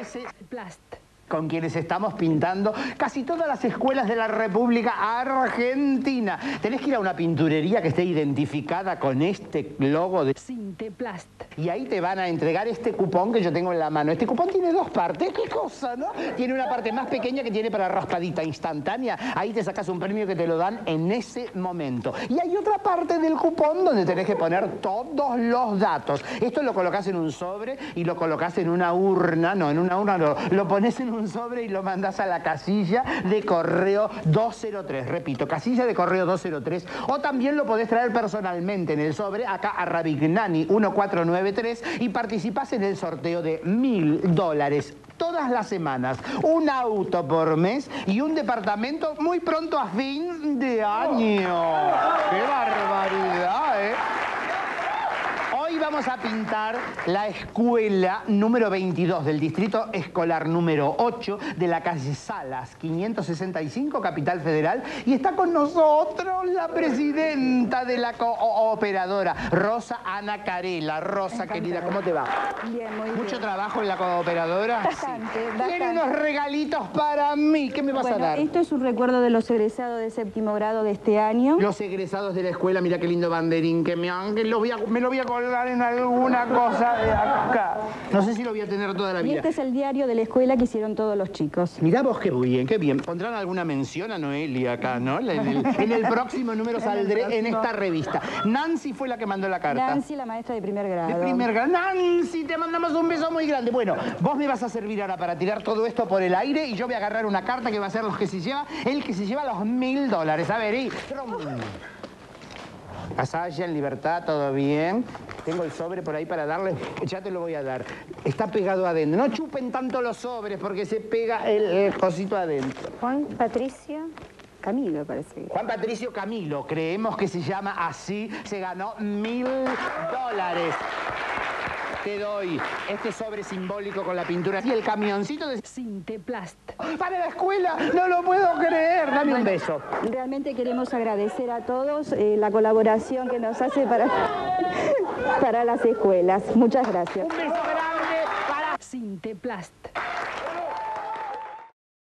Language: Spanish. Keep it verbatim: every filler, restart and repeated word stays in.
Sinteplast. Con quienes estamos pintando casi todas las escuelas de la República Argentina. Tenés que ir a una pinturería que esté identificada con este logo de Sinteplast. Y ahí te van a entregar este cupón que yo tengo en la mano. Este cupón tiene dos partes. ¿Qué cosa, no? Tiene una parte más pequeña que tiene para raspadita instantánea. Ahí te sacas un premio que te lo dan en ese momento. Y hay otra parte del cupón donde tenés que poner todos los datos. Esto lo colocás en un sobre y lo colocás en una urna. No, en una urna no. Lo pones en un sobre y lo mandás a la casilla de correo doscientos tres. Repito, casilla de correo doscientos tres. O también lo podés traer personalmente en el sobre acá a Ravignani mil cuatrocientos noventa y tres y participás en el sorteo de mil dólares todas las semanas. Un auto por mes y un departamento muy pronto a fin de año. ¡Qué barbaridad, eh! Hoy vamos a pintar la escuela número veintidós del distrito escolar número ocho de la calle Salas, quinientos sesenta y cinco, Capital Federal. Y está con nosotros la presidenta de la cooperadora, Rosa Ana Carela. Rosa, querida, ¿cómo te va? Bien, muy bien. ¿Mucho trabajo en la cooperadora? Bastante, Sí. bastante. Tiene unos regalitos para mí. ¿Qué me vas Bueno, a dar? esto es un recuerdo de los egresados de séptimo grado de este año. Los egresados de la escuela, mira qué lindo banderín que me han... que lo voy a- me lo voy a colgar en alguna cosa de acá. No sé si lo voy a tener toda la Y vida. este es el diario de la escuela que hicieron todos los chicos. Mirá vos qué bien, qué bien. Pondrán alguna mención a Noelia acá, ¿no? En el, en el próximo número saldré en, en esta revista. Nancy fue la que mandó la carta. Nancy, la maestra de primer grado. De primer grado. Nancy, te mandamos un beso muy grande. Bueno, vos me vas a servir ahora para tirar todo esto por el aire y yo voy a agarrar una carta que va a ser los que se lleva, el que se lleva los mil dólares. A ver, y... Asaya, en libertad, todo bien. Tengo el sobre por ahí para darle. Ya te lo voy a dar. Está pegado adentro. No chupen tanto los sobres porque se pega el, el cosito adentro. Juan Patricio Camilo, parece. Juan Patricio Camilo, creemos que se llama así. Se ganó mil dólares. Te doy este sobre simbólico con la pintura y el camioncito de Sinteplast. para la escuela. No lo puedo creer. Dame un beso. Realmente queremos agradecer a todos eh, la colaboración que nos hace para, para las escuelas. Muchas gracias. Un beso grande para Sinteplast.